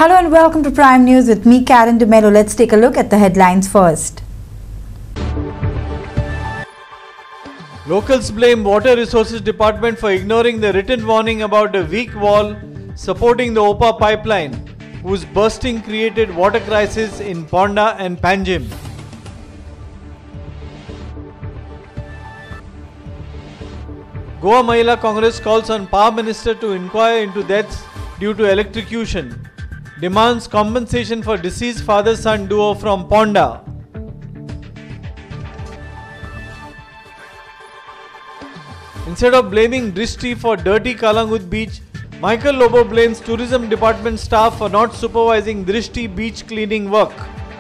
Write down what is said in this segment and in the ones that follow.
Hello and welcome to Prime News with me, Karen De Mello. Let's take a look at the headlines first. Locals blame Water Resources Department for ignoring the written warning about a weak wall supporting the OPA pipeline, whose bursting created water crisis in Ponda and Panjim. Goa Mahila Congress calls on Power Minister to inquire into deaths due to electrocution. Demands compensation for deceased father-son duo from Ponda. Instead of blaming Drishti for dirty Kalangut beach, Michael Lobo blames tourism department staff for not supervising Drishti beach cleaning work.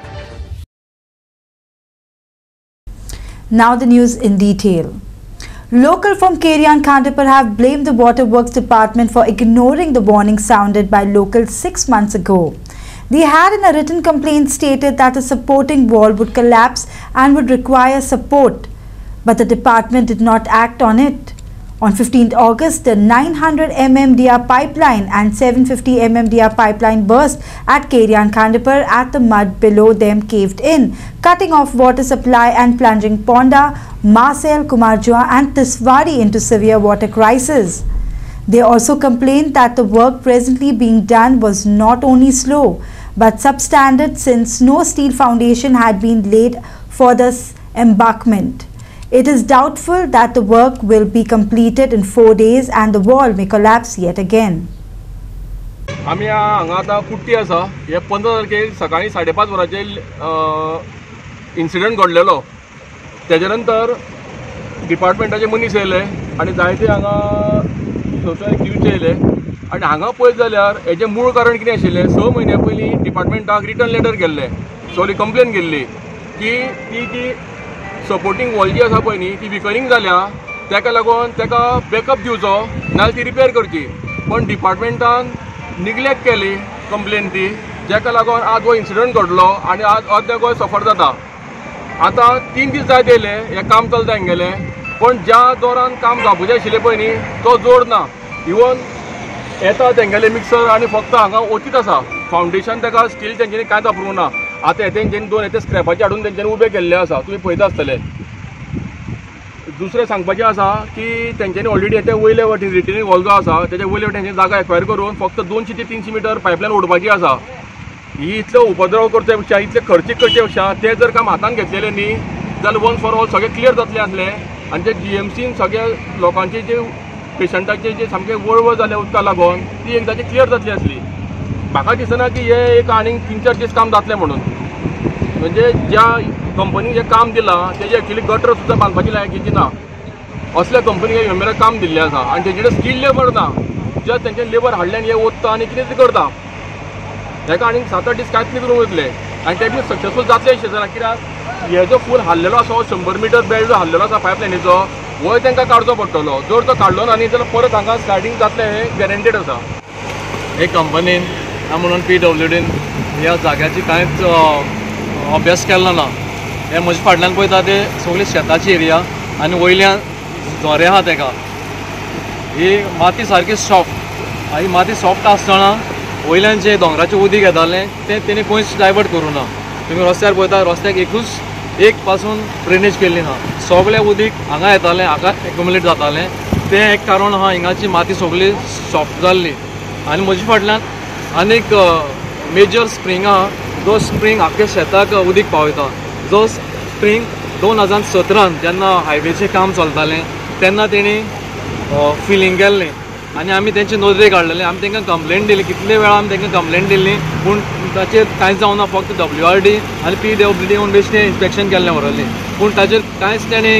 Now the news in detail. Local from Kerian Khandipur have blamed the Waterworks Department for ignoring the warning sounded by locals 6 months ago. They had in a written complaint stated that a supporting wall would collapse and would require support, but the department did not act on it. On 15th August, the 900 mmDR pipeline and 750 mmDR pipeline burst at Kerian Khandipur at the mud below them caved in, cutting off water supply and plunging Ponda, Marcel, Kumarjua and Tiswari into severe water crisis. They also complained that the work presently being done was not only slow but substandard since no steel foundation had been laid for this embankment. It is doubtful that the work will be completed in 4 days and the wall may collapse yet again. आम्ही हांगा आतां कुट्टी आसा हे 15 तारखेक सकाळी 5:30 वरांचेर incident घडलेलो. तेजे नंतर डिपार्टमेंटाचे मनीस येयले आनी जायते हांगा सोसायटी दिवचे येयले आनी हांगा पळयत जाल्यार हेजें मूळ कारण कितें आशिल्लें. 6 म्हयन्या पयलीं डिपार्टमेंटाक रिटर्न लेटर गेल्ले, सॉरी कंप्लेन गेल्ली की ती सपोर्टिंग वॉल जी आसा पळय न्ही ती विकनींग जाल्या, ताका लागून ताका बॅकअप दिवचो नाजाल्यार ती रिपेर करची. पण डिपार्टमेंटान निग्लेक्ट केली कंप्लेन ती, जाका लागून आज हो इन्सिडंट घडलो आनी आज अर्दे गोंय सफर जाता. आतां 3 दीस जायत येयले हें काम चलता हांगेलें, पण ज्या जोरान काम जावपाचें आशिल्लें पळय न्ही तो जोर ना. इवन येता तेंगेले मिक्सर आनी फक्त हांगा ओतीत आसा, फावंडेशन ताका स्टील तेंच्यांनी कांयच वापरूंक ना. आतां तेंच्यांनी 2 येते स्क्रॅपाचे हाडून तेंच्यांनी उबे केल्ले आसा, तुमी पळयता आसतले. दुसरें सांगपाचें आसा की तेंच्यांनी ऑलरेडी येते वयले वटेन रिटेनिंग वॉल जो आसा तेच्या वयले वटेन तेंची जागा एक्वायर करून फक्त 200 ते 300 मिटर पायपलायन ओडपाची आसा. ही इतलो उपद्रव करचे पेक्षा इतले खर्चीक करचे पेक्षा ते जर काम हातान घेतलेले न्ही जाल्यार वन्स फॉर ऑल सगळें क्लियर जातलें आसलें आनी ते GMCन सगळ्या लोकांचे जे पेशंटाचे जे सामकें वळवळ जालें उदका लागून ती एकदांची क्लियर जातली आसली. म्हाका दिसना की हे एक आनीक 3-4 दीस काम जातलें म्हणून. म्हणजे ज्या कंपनीक जें काम दिलां तेजी एक्चुअली गटर सुद्दां बांदपाची लायकीची ना, असल्या कंपनीक हे मेरेन काम दिल्लें आसा आनी तेजे कडेन स्किल्ड लेबर ना. जस्ट तेंचे लेबर हाडले आनी हे ओतता आनी कितें करता, ताका आनीक 7-8 दीस कांयच न्ही करून वयतले आनी ते बी सक्सेसफूल जातले अशें जाल्यार. कित्याक हे जो फूल हाल्लेलो आसा 100 मिटर बेल्ट जो हाल्लेलो आसा पायपलायनीचो वयर तांकां काडचो पडटलो. जर तो काडलो ना न्ही जाल्यार परत हांगा स्टार्टींग जातलें हें गॅरंटीड आसा. हे कंपनीन म्हणून PWDन ह्या जाग्याची कांयच अभ्यास केलो ना. हे म्हजे फाटल्यान पळयता ते सगळी शेताची एरिया आनी वयल्यान झोरे आहा तेका. ही माती सारकी सॉफ्ट, ही माती सॉफ्ट आसतना वयल्यान जे दोंगराचें उदीक येतालें तें तेणी खंयच डायवर्ट करूं ना. तुमी रस्त्यार पळयता रस्त्याक एक पासून ड्रेनेज केल्ली ना. सगळें उदीक हांगा येतालें, हांगा एक्युमुलेट जातालें. तें एक कारण आहा, हिंगाची माती सगळी सॉफ्ट जाल्ली. आनी म्हजे फाटल्यान आनीक मेजर स्प्रींग आहा, जो स्प्रींग आख्या शेताक उदीक पावयता. जो स्प्रींग 2017 जेन्ना हायवेचें काम चलतालें तेन्ना तेणी फिलिंग केल्लें आनी आमी तेंचे नोंदणी काडलेले. आमी तांकां कंप्लेंट दिली, कितले वेळा आमी तांकां कंप्लेंट दिल्ली पूण ताचेर कांयच जावना. फक्त WRD आनी PWD म्हूण बेश्टें इन्स्पेक्शन केल्लें व्हरलें पूण ताचेर कांयच तेणें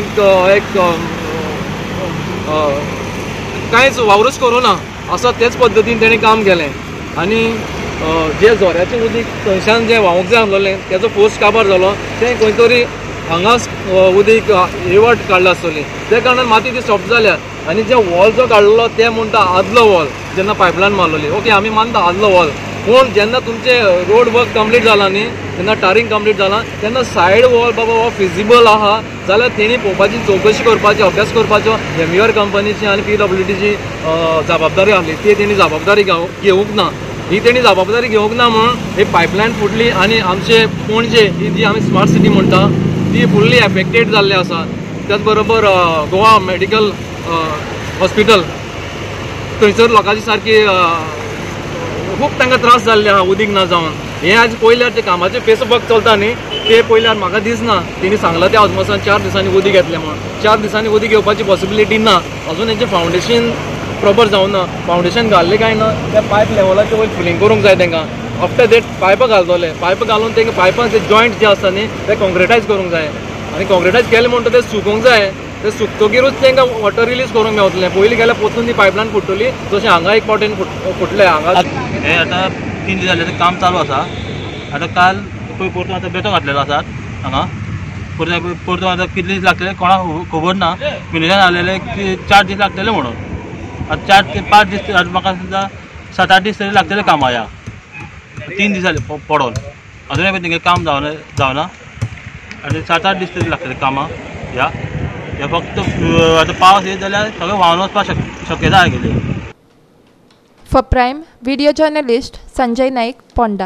कांयच वावरूच करूं ना. असो तेच पद्दतीन तेणें काम केलें. आनी जे झोऱ्याचें उदीक थंयच्यान जें व्हांवूंक जाय आसलें तेजो फोर्स काबार जालो, तें खंय तरी हांगाच उदीक येवट काडला आसतली. त्या कारणान माती ती सॉफ्ट जाल्या. आनी जे वॉल जो काडलेलो ते म्हणटा आदलो वॉल जेन्ना पायपलायन मारलेली. ओके, आमी मानता आदलो वॉल, पूण जेन्ना तुमचे रोड वर्क कंप्लीट जाला न्ही, जेन्ना टारींग कंप्लीट जाला तेन्ना सायड वॉल बाबा हो फिजिबल आहा जाल्यार तेणी पळोवपाची, चवकशी करपाची, अभ्यास करपाचो. MUR कंपनीची आनी PWDची जबाबदारी आसली ती तेणी जबाबदारी घेवंक ना. ही तेणी जबाबदारी घेवंक ना म्हणून ही पायपलायन फुटली आनी आमचे पणजे ही जी आमी स्मार्ट सिटी म्हणटा ती फुल्ली एफेक्टेड जाल्ली आसा. त्याच बरोबर गोवा मेडिकल हॉस्पिटल थंयसर लोकांची सारकी खूब तांकां त्रास जाल्ले आहा उदीक ना जावन. हे आज पयल्यार ते कामाचे फेसबुक चलता न्ही ते पयल्यार म्हाका दिसना तेणी सांगलां त्या ऑजमोसान 4 दिसांनी उदीक येतलें म्हणून. 4 दिसांनी उदीक येवपाची पॉसिबिलिटी ना. अजून हेंचें फावंडेशन प्रॉपर जावं ना. फावंडेशन घाल्लें काय ना त्या पायप लेवलाचे वयर फिलींग करूंक जाय तांकां. आफ्टर दॅट पायप घालतले. पायप घालून तांकां पायपान ते जॉयंट जे आसता न्ही ते कॉन्क्रिटायज करूंक जाय आनी कॉन्क्रिटायज केलें म्हणटा ते सुकोवंक जाय. ते सुकतकीरूच तांकां वॉटर रिलीज करूंक मेवतलें. पयलीं गेल्यार पोतून ती पायपलायन फुट्टली जशें हांगा एक पावटेन फुटलें. हांगा हे आतां 3 दीस जाले काम चालू आसा. आतां काल पळय परतून आतां बेतो घातलेलो आसात हांगा. परतून आतां कितले दीस लागतले कोणाक खबर ना. मिनिस्टरान आलेले 4 दीस लागतले म्हणून. आतां 4 ते 5 दीस म्हाका सुद्दां 7-8 दीस तरी लागतले कामा ह्या. 3 दीस जाले पडोन अजूनय पण तेंगे काम जावना आनी 7-8 दीस तरी लागतले कामां ह्या. हे फक्त आतां पावस येत जाल्यार सगळें व्हांवन वचपाक शक्यता आशिल्ली. For Prime, video journalist Sanjay Naik, Ponda.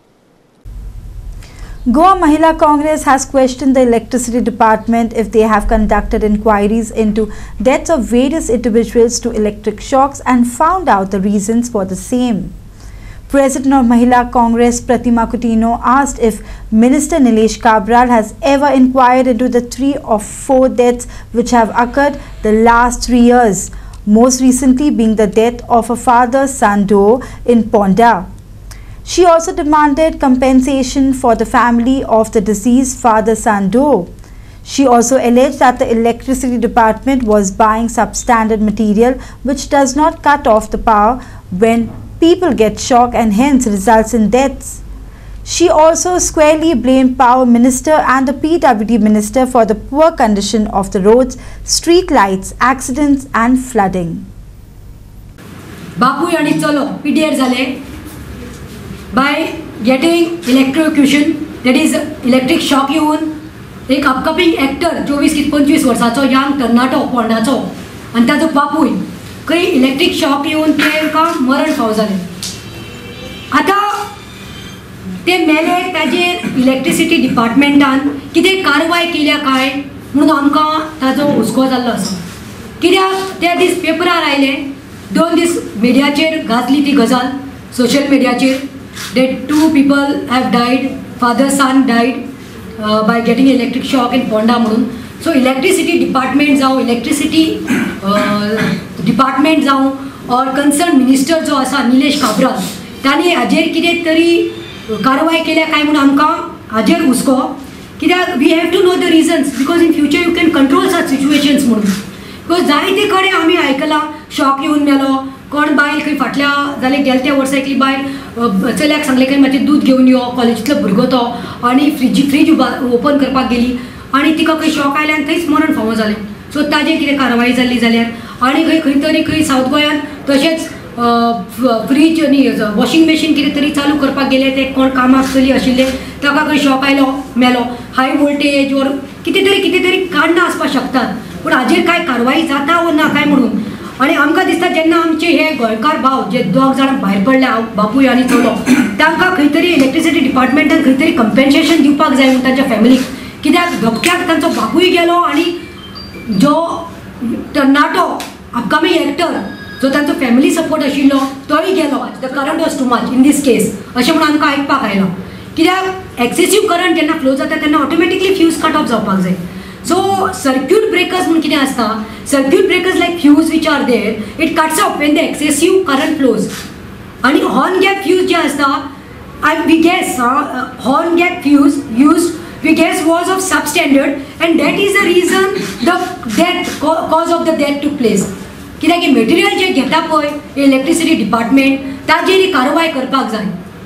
Goa Mahila Congress has questioned the electricity department if they have conducted inquiries into deaths of various individuals to electric shocks and found out the reasons for the same. President of Mahila Congress Pratima Coutinho asked if Minister Nilesh Cabral has ever inquired into the 3 or 4 deaths which have occurred the last 3 years, most recently being the death of a father-son duo in Ponda. She also demanded compensation for the family of the deceased father-son duo. She also alleged that the electricity department was buying substandard material which does not cut off the power when people get shock and hence results in deaths. She also squarely blamed Power Minister and the PWD Minister for the poor condition of the roads, street lights, accidents and flooding. Bapu and Cholo PDR Zale by getting electrocution, that is electric shock येऊन एक upcoming actor 24-25 वर्साचो young तरणाटो पोंडाचो आनी ताजो बापूय खंय electric shock येऊन तांकां मरण फाव जालें. आतां ते मेले ताजेर इलेक्ट्रिसिटी डिपार्टमेंटान कितें कारवाय केल्या काय म्हणून आमकां ताजो हुस्को जाल्लो आसा. कित्याक त्या दीस पेपरार आयले 2 दीस मिडियाचेर गाजली ती गजाल सोशल मिडियाचेर that 2 people have died, father son died by getting electric shock in Ponda म्हणून. So electricity department जावं electricity department जावं or concerned minister जो आसा निलेश काब्राल तांणी हाजेर कितें तरी कारवाय केल्या काय म्हणून आमकां हाजेर हुस्को. कित्याक we have to know the reasons because in future you can control such situations म्हणून. बिकॉज जायते कडेन आमी आयकलां शॉक येवन मेलो कोण बायल खंय फाटल्या जाले गेल्या त्या वर्सा एकली बायल चल्याक सांगलें काय मातशें दूध घेवन यो कॉलेजींतलो भुरगो तो आनी फ्रीज ओपन करपाक गेली आनी तिका खंय शॉक आयले आनी थंयच मरण फावो जालें. सो ताजेर कितें कारवाय जाल्ली जाल्यार आनी खंय तरी खंय सावथ गोंयान तशेंच फ्रीज आनी वॉशिंग मशीन कितें तरी चालू करपाक गेले ते कोण कामाक चली आशिल्ले ताका खंय शॉक आयलो मेलो. हाय वोल्टेज वर कितें तरी कारणां आसपाक शकतात पूण हाजेर काय कारवाई जाता वो ना काय म्हणून. आनी आमकां दिसता जेन्ना आमचे हे गोंयकार भाव जे 2 जाण भायर पडले बापूय आनी चलो तांकां खंय तरी इलेक्ट्रिसिटी डिपार्टमेंटान खंय तरी कंपेन्सेशन दिवपाक जाय म्हणून तांच्या फॅमिलीक. कित्याक धोक्याक तांचो बापूय गेलो आनी जो तरणाटो अपकमिंग एक्टर जो तांचो फॅमिली सपोर्ट आशिल्लो तोय गेलो. The current was too much in this case अशें म्हणून आमकां आयकपाक आयलां. कित्याक एक्सेसीव करंट जेन्ना फ्लो जाता तेन्ना ऑटोमॅटिकली फ्यूज कट ऑफ जावपाक जाय. So circuit breakers म्हणून कितें आसता circuit breakers like fuse which are there it cuts off when the excessive current flows. आणि horn gap fuse जे आसता we guess horn gap fuse used we guess was of substandard and that is the reason the death cause of the death took place. कित्याक की material जे घेता पळय electricity department ताजेर कारवाय करपाक जाय.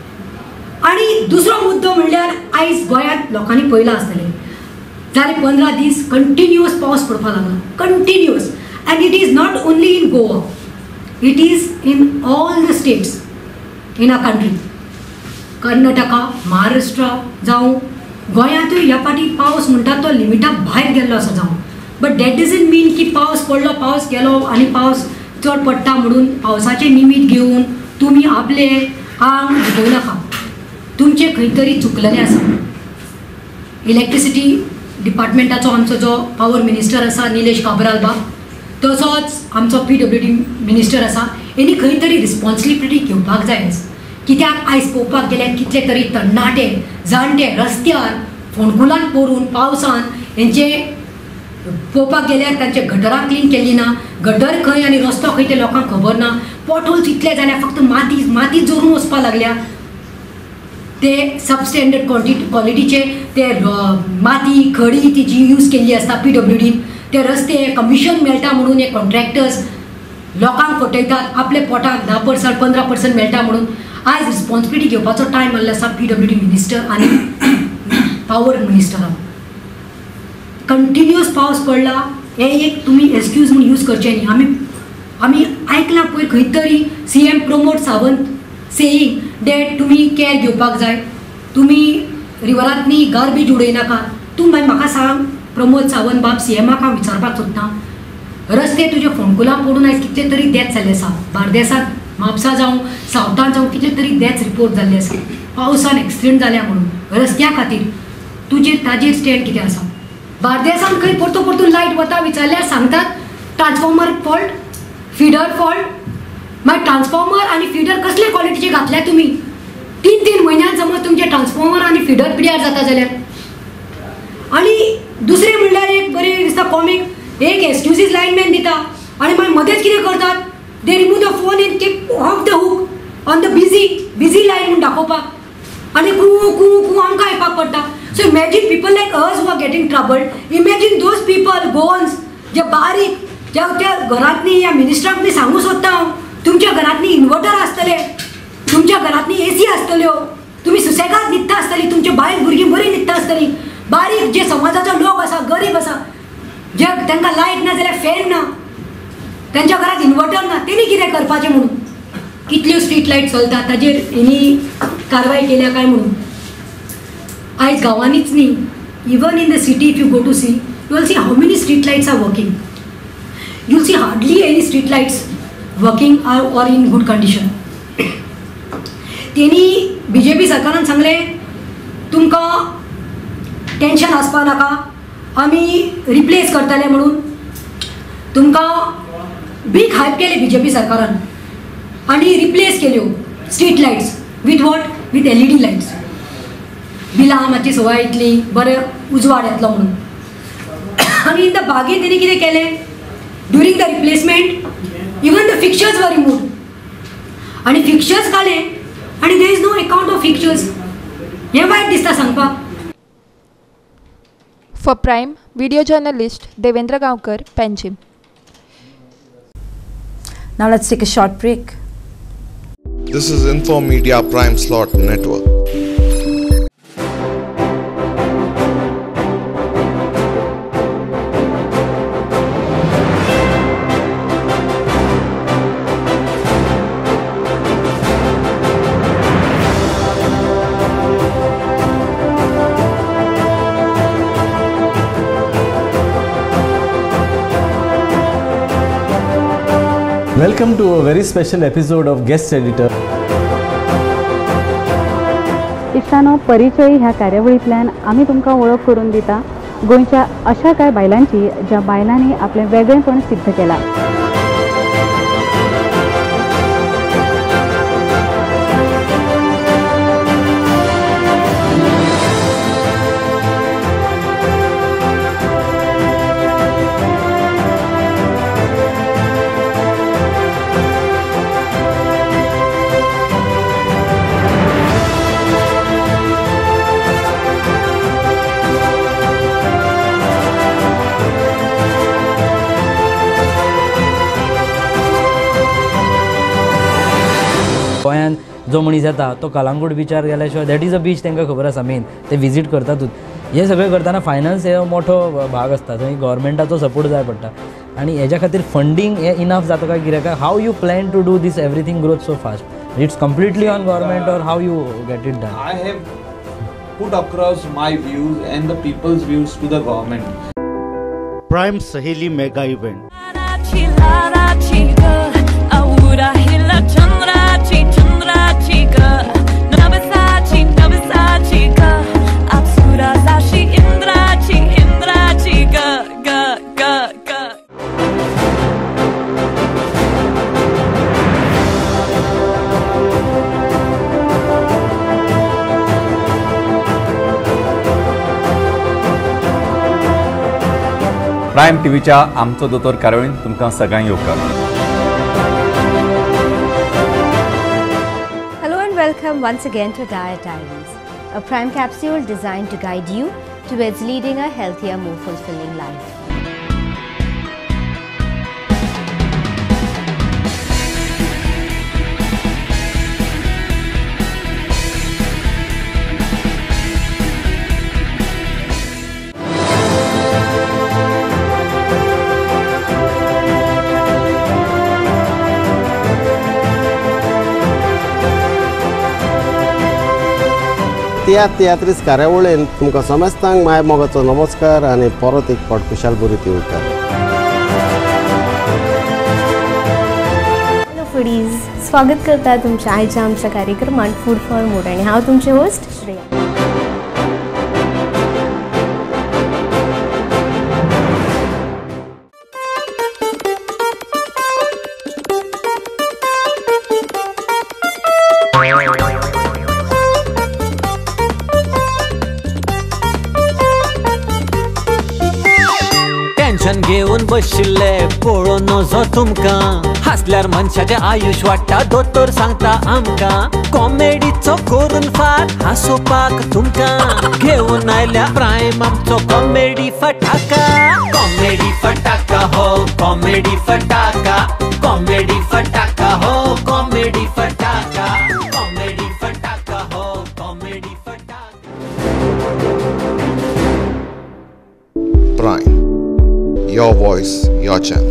आनी दुसरो मुद्दो म्हणल्यार आयज गोंयांत लोकांनी पळयलां आसतलें जाले 15 दीस कंटिन्युअस पावस पडपाक लागला continuous and it is not only in Goa it is in all the states in a country. Karnataka Maharashtra जावं गोंयांतूय ह्या फाटी पावस म्हणटा तो लिमिटा भायर गेल्लो आसा जावं बट दॅट डजंट मीन की पावस पडलो पावस गेलो आनी पावस चड पडटा म्हणून पावसाचें निमीत घेवन तुमी आपले आंग दुखोव नाका. तुमचें खंय तरी चुकलेलें आसा. इलेक्ट्रिसिटी डिपार्टमेंटाचो आमचो जो पावर मिनिस्टर आसा निलेश काब्राल बाब, तसोच आमचो PWD मिनिस्टर आसा, हेणी खंय तरी रिस्पॉन्सिबिलिटी घेवपाक जाय. कित्याक आयज पळोवपाक गेल्यार कितले तरी तरणाटे जाणटे रस्त्यार फोंडकुलान पडून पावसान हेंचे पळोवपाक गेल्यार तांचे गटरां क्लीन केल्ली ना. गटर खंय आनी रस्तो खंय ते लोकांक खबर ना. पॉटहोल्स इतले जाल्यार फक्त माती जोरून वचपाक लागल्या. ते सबस्टँडर्ड क्वॉलिटीचे ते माती खडी ती जी यूज केल्ली आसता PWD, ते रस्ते कमिशन मेळटा म्हणून हे कॉन्ट्रॅक्टर्स लोकांक फटयतात. आपले पोटाक 10% 15% मेळटा म्हणून. आयज रिस्पॉन्सिबिलिटी घेवपाचो टायम आसलो आसा PWD मिनिस्टर आनी पावर मिनिस्टरान. कंटिन्युअस पावस पडला हे एक तुमी एक्सक्यूज म्हणून यूज करचे न्ही. आमी आयकलां पयर खंय तरी CM Pramod Sawant saying that तुमी कॅर घेवपाक जाय, तुमी रिवरांतनी गार्बेज उडयनाका. तूं मागीर म्हाका सांग प्रमोद सावंत बाब, CMाक हांव विचारपाक सोदतां, रस्ते तुजे फोंडकुलां पडून आयज कितले तरी डेथ जाल्ले आसा. बार्देसांत म्हापसा जावं सावथान जावं कितले तरी डेथ रिपोर्ट जाल्ले आसा पावसान एक्सिडेंट जाल्या म्हणून. रस्त्या खातीर ताजेर स्टँड कितें आसा? बार्देसान खंय परतून लायट वता विचारल्यार सांगतात ट्रान्सफॉर्मर फॉल्ट, फिडर फॉल्ट. मागीर ट्रान्सफॉर्मर आनी फिडर कसले क्वॉलिटीचे घातल्या तुमी? 3 म्हयन्यान समज तुमचे ट्रान्सफॉर्मर आनी फिडर पिड्यार जाता जाल्यार. आनी दुसरें म्हणल्यार एक बरें दिसता कॉमीक, एक एक्सक्युजीस लायनमॅन दिता आनी मागीर मदेंच कितें करतात, they remove the phone and keep off the hook on the busy line म्हणून दाखोवपाक आनी कू आमकां येवपाक पडटा. So imagine people like us who are getting troubled. Imagine those people Goans जे बारीक ज्या त्या घरांतनी या मिनिस्टराक मी सांगू सोदता हांव, तुमच्या घरांतनी इन्वर्टर आसतले, तुमच्या घरांतनी AC आसतल्यो, तुमी सुसेगाद न्हिदता आसतली, तुमचे बायल भुरगीं बरी न्हिदता आसतली. बारीक जे समाजाचो लोक आसा, गरीब आसा, जे तांकां लायट ना जाल्यार फॅन ना, त्यांच्या घरात इन्वर्टर ना, तेणी कितें करपाचें म्हणून. कितल्यो स्ट्रीट लायट चलता ताजेर हेणी कारवाय केल्या काय म्हणून. आयज गांवांनीच न्ही, even in the city if you go to see, you will see how many street lights are working. You will see hardly any street lights working or in good condition. तेणी BJP सरकारान सांगलें तुमकां tension आसपा नाका, आमी replace करतले म्हणून. तुमकां बीग हायप केले BJP सरकारान आनी रिप्लेस केल्यो street lights with what, with LED lights. बिलां मातशी सवाय येतली, बरें उजवाड येतलो म्हणून. आनी इन द बागेन तेणी कितें केलें, during the replacement even the fixtures were removed. आणि fixtures घाले आणि there is no account of fixtures. हे वाईट दिसता सांगपाक. For Prime, video journalist Devendra Gaonkar, Panjim. Now let's take a short break. This is Info Media Prime Slot Network. Welcome to a very special episode of Guest Editor. इश्टानो, परिचय ह्या कार्यावळींतल्यान आमी तुमकां वळख करून दिता गोंयच्या अशा कांय बायलांची ज्या बायलांनी आपलें वेगळेपण सिद्ध केलां. गोंयान जो मनीस येता तो कलांगूट बिचार गेल्या शिवाय दॅट इज अ बीच तांकां खबर आसा मेन, ते विजीट करतातूच. हे सगळें करतना फायनान्स हे मोठो भाग आसता, थंय गव्हर्मेंटाचो सपोर्ट जाय पडटा आनी हेज्या खातीर फंडींग हे इनफ जाता काय कित्याक? How you plan to do this everything growth so fast? It's completely on government or how you get it done? I have put across my views and the people's views to the government. Prime Saheli Mega Event. Chandra Chika prime टीव्हीच्या आमचो दोतोर कार्यावळीन तुमकां सगळ्यांक येवकार. Hello and welcome once again to Diet Diaries, a prime capsule designed to guide you towards leading a healthier, more fulfilling life. तियात्रीस कार्यावळीन तुमकां समेस्तांक माय मोगाचो नमस्कार आनी परत एक फावट खुशाल बरी येवकार. हॅलो फूडीज, स्वागत करता तुमच्या आयच्या आमच्या कार्यक्रमात फूड फॉर मूड आणि हांव तुमचे होस्ट श्रेया. टेन्शन घेऊन बशिल्ले पळोवन नजो तुमकां, हासल्यार मनशाचें आयुश वाडटा दोतोर सांगता आमकां. कॉमेडीचो करून फाट हांसोवपाक तुमकां घेऊन आयल्या प्रायम आमचो कॉमेडी फटाका. कॉमेडी फटाका हो कॉमेडी फटाका, कॉमेडी फटाका हो कॉमेडी फटाका, कॉमेडी फटाका हो कॉमेडी फटाका. Prime. Your voice, your channel.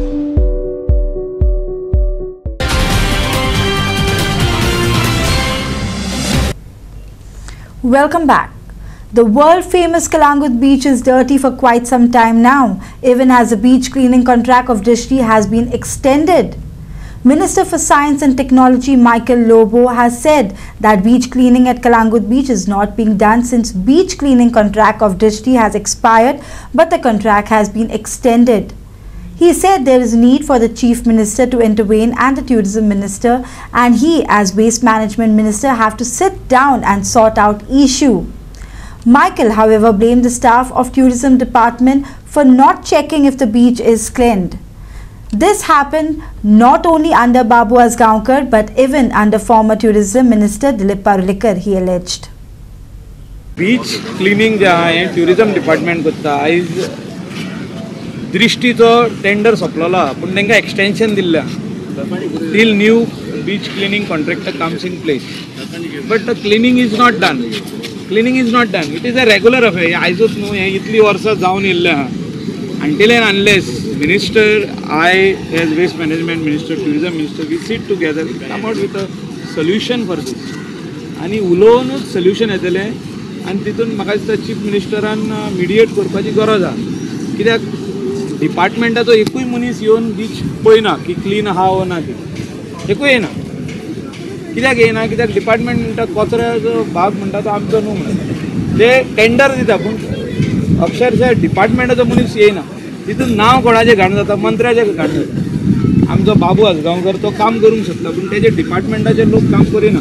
Welcome back. The world famous Kalangut beach is dirty for quite some time now, even as the beach cleaning contract of Drishti has been extended. Minister for Science and Technology Michael Lobo has said that beach cleaning at Kalangut beach is not being done since beach cleaning contract of Drishti has expired, but the contract has been extended. He said there is need for the Chief Minister to intervene and the Tourism Minister and he as Waste Management Minister have to sit down and sort out issue. Michael, however, blamed the staff of Tourism Department for not checking if the beach is cleaned. This happened not only under Babu Asgaonkar but even under former Tourism Minister Dilip Parulekar, he alleged. Beach cleaning जे आहे Tourism Department करता. आयज दृष्टीचो tender सोंपलोलो पूण तांकां extension दिल्लें till new beach cleaning contractor comes in place. But the cleaning is not done. Cleaning is not done. It is a regular affair. आयजूच न्हू, हें इतलीं वर्सां जावन येयल्लें आहा. Until and unless Minister, I as Waste Management Minister, Tourism Minister, we sit together, we come out with a solution for this. आणि उलोवनूच solution येतलें आनी तितून म्हाका दिसता चीफ मिनिस्टरान मिडिएट करपाची गरज आहा. कित्याक डिपार्टमेंटाचो एकूय मनीस येवन बीच पळयना की क्लीन आहा वो ना ती. एकूय येना. कित्याक येना? कित्याक डिपार्टमेंट म्हणटा कचऱ्याचो भाग म्हणटा तो आमचो न्हू म्हणटा. ते टेंडर दिता पूण अक्षरशः डिपार्टमेंटाचो मनीस येयना. तितून नांव कोणाचें घाण जाता? मंत्र्याचें घाण जाता. आमचो बाबू आसगांवकर तो काम करूंक सोदता पूण तेजे डिपार्टमेंटाचे लोक काम करिना.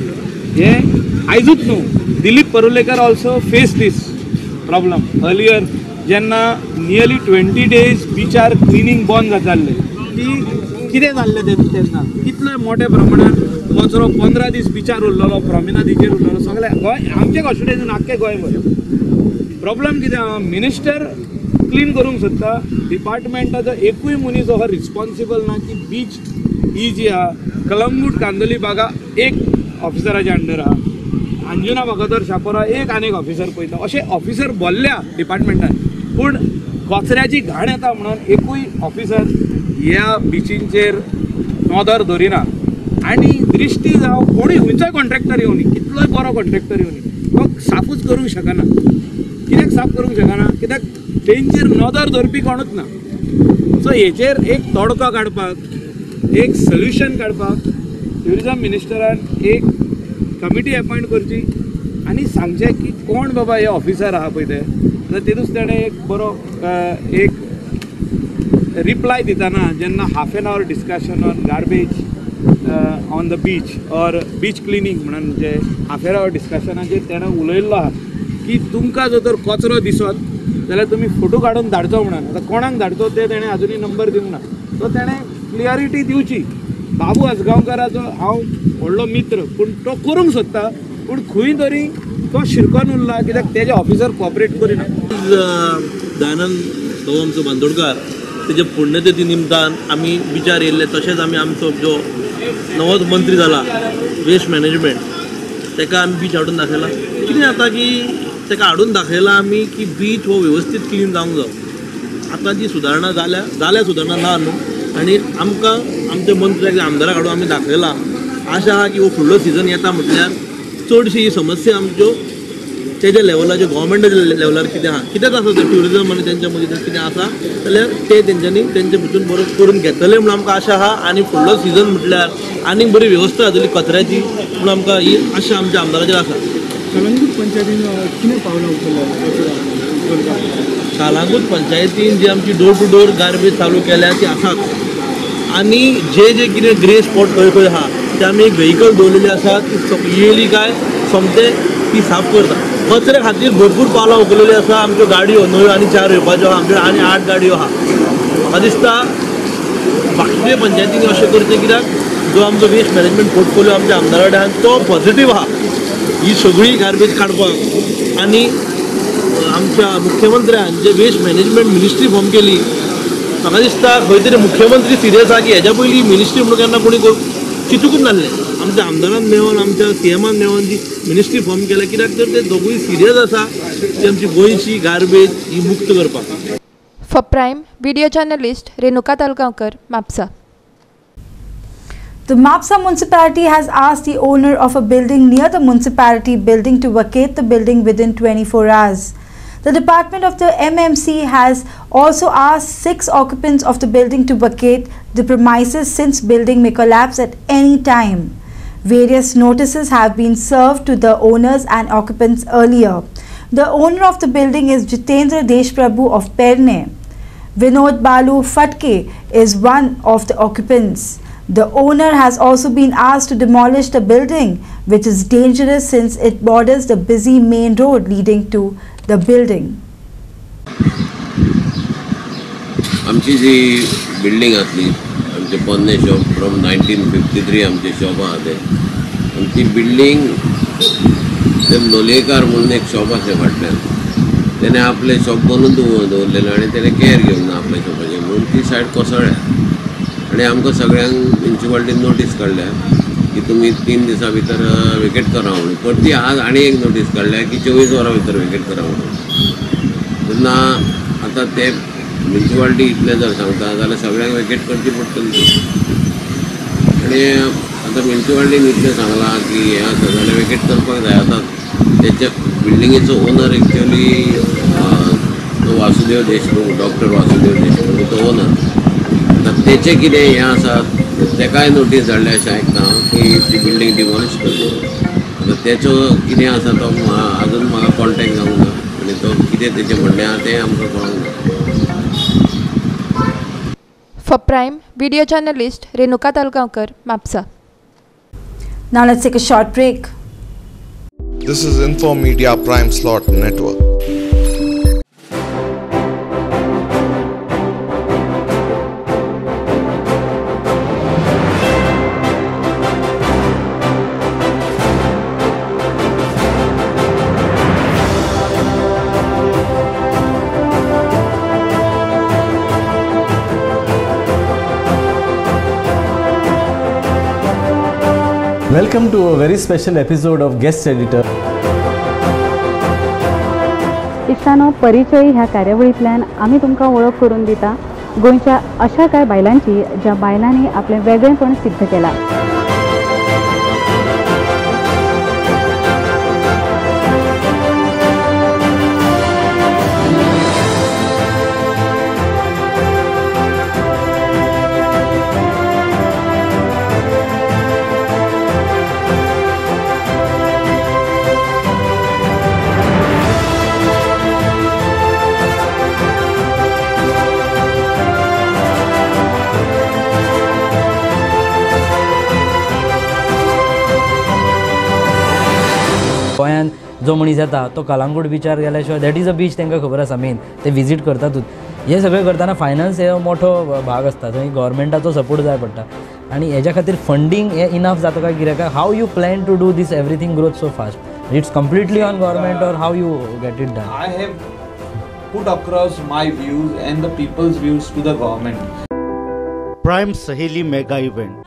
हे आयजूच न्हू, Dilip Parulekar also face this problem. Earlier जेन्ना नियरली 20 days बिचार क्लिनिंग बंद जातालें, ती कितें जाल्लें तेन्ना? कितले मोठ्या प्रमाणात कचरो 15 दीस बिचार उरलेलो, प्रॉमिनादीचेर उरलेलो. सगळे गोंय, आमचे कॉन्स्टिट्युएन्सीन आख्खे गोंयभर प्रॉब्लम कितें? मिनिस्टर क्लीन करूंक सोदता, डिपार्टमेंटाचो एकूय मनीस हो रिस्पॉन्सिबल ना की बीच ही जी आहा कलंगूट कांदोली बागा एक ऑफिसराच्या अंडर आहा, अंजुना बागादोर शापोरा एक आनीक ऑफिसर पळयता. अशे ऑफिसर भरल्या डिपार्टमेंटान पूण कचऱ्याची घाण येता म्हणून एकूय ऑफिसर ह्या बिचींचेर नोदर धरिना. आनी दृश्टी जावं कोणूय खंयचोय कॉन्ट्रॅक्टर येवनी, कितलोय बरो कॉन्ट्रॅक्टर येवनी, तो साफूच करूंक शकना. कित्याक साफ करूंक शकना? कित्याक तेंचेर नोदर धरपी कोणूच ना. सो हेचेर एक तोडको काडपाक, एक सोल्युशन काडपाक ट्युरिजम मिनिस्टरान एक कमिटी अपॉयंट करची आनी सांगचें की कोण बाबा हे ऑफिसर आहा पळय ते. जाल्यार तेतूच ताणें एक बरो एक रिप्लाय दितना जेन्ना half an hour discussion on garbage on the beach or beach cleaning म्हणून जे हाफ एन आवर डिस्कशनाचेर ताणें उलयल्लो आहा की तुमकां जर तर कचरो दिसत जाल्यार तुमी फोटो काडून धाडचो म्हणून. आतां कोणाक धाडचो ते तेणें अजुनूय नंबर दिवंक ना. तो तेणें क्लियरिटी दिवची. बाबू आसगांवकाराचो हांव व्हडलो मित्र, पूण तो करूंक सोदता, पूण खंय तरी तो शिरकोन उरला, कित्याक तेजे ऑफिसर कॉपरेट करिना. दयानंद आमचो बांदोडकार तेजे पुण्यतिथी निमतान आमी विचार येयल्ले. तशेंच आमी आमचो जो नवो मंत्री जाला वेस्ट मॅनेजमेंट, ताका आमी बीच हाडून दाखयला. कितें जाता की ताका हाडून दाखयला आमी की बीच हो वेवस्थीत क्लीन जावंक जाय. आतां जी सुदारणा जाल्या सुदारणा ना न्हू, आनी आमकां आमच्या मंत्र्याक आमदाराक हाडून आमी दाखयला. आशा आहा की हो फुडलो सिजन येता म्हटल्यार चडशी ही समस्या आमच्यो तेजे लेवलाचे गोवोरमेंटाच्या लेवलार कितें आहा, कितेंच आसा तें ट्युरिजम आनी तेंच्या मदीं कितें आसा जाल्यार ते तेंच्यांनी तेंचे भितून बरो करून घेतले म्हणून आमकां आशा आहा. आनी फुडलो सिजन म्हटल्यार आनीक बरी वेवस्था जातली कचऱ्याची म्हणून आमकां ही आशा आमच्या आमदाराचेर आसा. कलंगूट पंचायतीन कितें पावलां उखल्ल्या? कलंगूट पंचायतीन जी आमची डोर टू डोर गार्बेज चालू केल्या ती आसात. आनी जे कितें ग्रे स्पॉट खंय खंय आहा ते आमी एक व्हेकल दवरलेली आसा, ती येयली काय सोमते ती साफ करता. कचऱ्या खातीर भरपूर पावलां उखललेली आसा. आमच्यो गाडयो न्हय आनी 4 येवपाच्यो आहा, आमच्यो आनी 8 गाडयो आहा. म्हाका दिसता बाकीचे पंचायतींनी अशें करचें, कित्याक जो आमचो वेस्ट मॅनेजमेंट पोर्टफोलियो आमच्या आमदारा कडेन आहा तो पॉझिटीव आहा ही सगळी गार्बेज काडपाक. आनी आमच्या मुख्यमंत्र्यान जे वेस्ट मॅनेजमेंट मिनिस्ट्री फॉर्म केली, म्हाका दिसता खंय तरी मुख्यमंत्री सिरियस आहा की हेज्या पयलीं मिनिस्ट्री म्हणून केन्ना कोणी चिंतूकच नासलें. आमच्या आमदारान मेळोन आमच्या CMान मेळोन जी मिनिस्ट्री फॉर्म केल्या, कित्याक तर ते दोगूय सिरियस आसा की आमची गोंयची गार्बेज ही मुक्त करपाक. For prime video journalist Renuka Talgaonkar, Mapusa. The Mapsa municipality has asked the owner of a building near the municipality building to vacate the building within 24 hours. The department of the MMC has also asked 6 occupants of the building to vacate the premises since building may collapse at any time. Various notices have been served to the owners and occupants earlier. The owner of the building is Jitendra Deshprabhu of Perne. Vinod Balu Fatke is one of the occupants. The owner has also been asked to demolish the building, which is dangerous since it borders the busy main road leading to the building. आमची जी building आसली आमचे पोन्ने shop from 1953 आमचे shop आहा ते, आनी ती building ते लोलयेकार म्हणून एक शॉप आसले फाटल्यान, तेणे आपले शॉप बनून दवरलेले आनी तेणे केअर घेवंक ना आपल्या शॉपाची म्हणून ती सायड कोसळ्ळ्या. आनी आमकां सगळ्यांक म्युन्सिपाल्टीन नोटीस काडल्या की तुमी 3 दिसां भितर वेकेट करा म्हणून. परती आज आनी एक नोटीस काडल्या की 24 वरां भितर वेकेट करा म्हणून. तेन्ना आतां ते म्युन्सिपाल्टी इतलें जर सांगता जाल्यार सगळ्यांक वेकेट करची पडटली. आनी आतां म्युन्सिपाल्टीन इतलें सांगलां की हें आसा जाल्यार वेकेट करपाक जाय. आतां तेच्या बिल्डिंगेचो ओनर एक्चुअली तो वासुदेव देशमुख, डॉक्टर वासुदेव देशमुख तो ओनर. आतां तेचें कितें हें आसा तेकाय नोटीस धाडल्या अशें आयकता की ती बिल्डींग डिमॉलिश करता. आतां तेचो कितें आसा तो आजून म्हाका कॉन्टेक्ट जावंक ना आनी तो कितें तेचें म्हणणें आहा तें आमकां कळोंक ना. For prime video journalist Renuka Talgaonkar, Mapusa. Now let's take a short break. This is Info Media Prime Slot Network. Welcome to a very special episode of Guest Editor. इश्टानो, परिचय ह्या कार्यावळींतल्यान आमी तुमकां वळख करून दिता गोंयच्या अशा कांय बायलांची ज्या बायलांनी आपलें वेगळेपण सिद्ध केलां. गोंयान जो मनीस येता तो कलांगूट बिचार गेल्या शिवाय दॅट इज अ बीच तांकां खबर आसा मेन ते विजीट करतातूच. हे सगळें करतना फायनान्स हे मोठो भाग आसता, थंय गव्हर्मेंटाचो सपोर्ट जाय पडटा आनी हेज्या खातीर फंडींग हे इनफ जाता काय कित्याक how you plan to do this everything growth so fast? It's completely on government or how you get it done? I have put across my views and the people's views to the government. Prime Saheli Mega Event.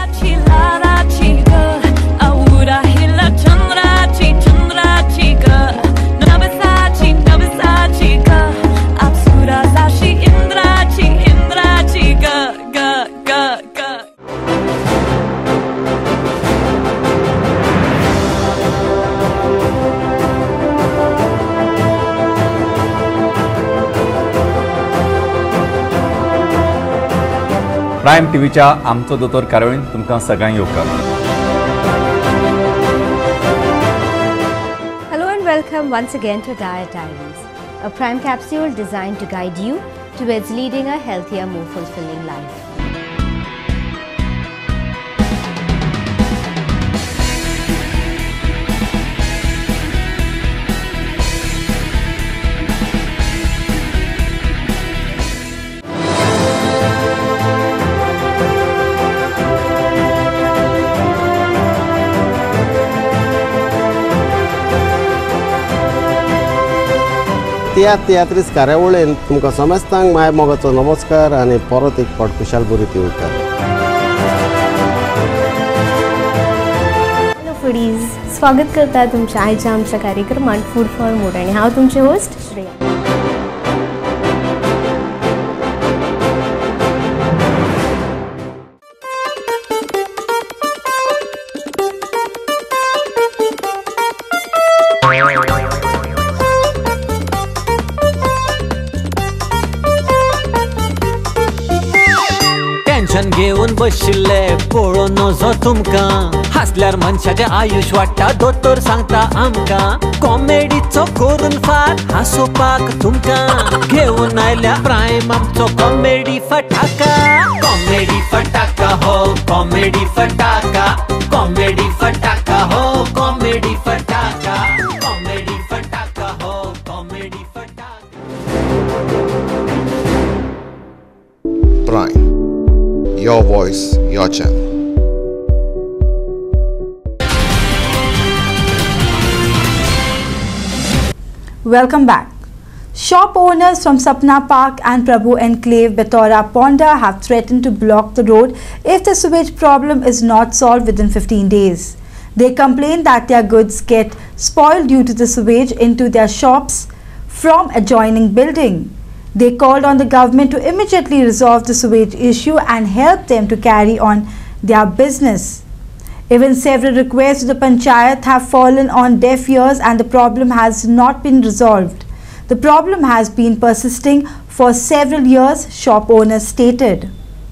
Prime टीव्हीच्या आमचो दोतोर कार्यावळीन तुमकां सगळ्यांक येवकार. Hello and welcome once again to Diet Diaries, a prime capsule designed to guide you towards leading a healthier, more fulfilling life. तियात्रीस कार्यावळीन तुमकां समेस्तांक माय मोगाचो नमस्कार आनी परत एक फावट खुशाल बरी ती उरता. हॅलो फूडीज, स्वागत करता तुमच्या आयच्या आमच्या कार्यक्रमात फूड फॉर मूड आणि हांव तुमचे होस्ट श्रेया. टेन्शन घेऊन बशिल्ले पळोवन नजो तुमकां, हासल्यार मनशाचें आयुश वाडटा दोतोर सांगता आमकां. कॉमेडीचो करून फाट हांसोवपाक तुमकां घेऊन आयल्या प्रायम आमचो कॉमेडी फटाका. कॉमेडी फटाका हो कॉमेडी फटाका, कॉमेडी फटाका हो कॉमेडी फटाका, कॉमेडी फटाका हो कॉमेडी फटाका. Prime. Your voice, your channel. Welcome back. Shop owners from Sapna Park and Prabhu Enclave, Betora, Ponda have threatened to block the road if the sewage problem is not solved within 15 days. They complain that their goods get spoiled due to the sewage into their shops from adjoining building. They called on the government to immediately resolve the sewage issue and help them to carry on their business. Even several requests to the Panchayat have fallen on deaf ears and the problem has not been resolved. The problem has been persisting for several years, shop owners stated.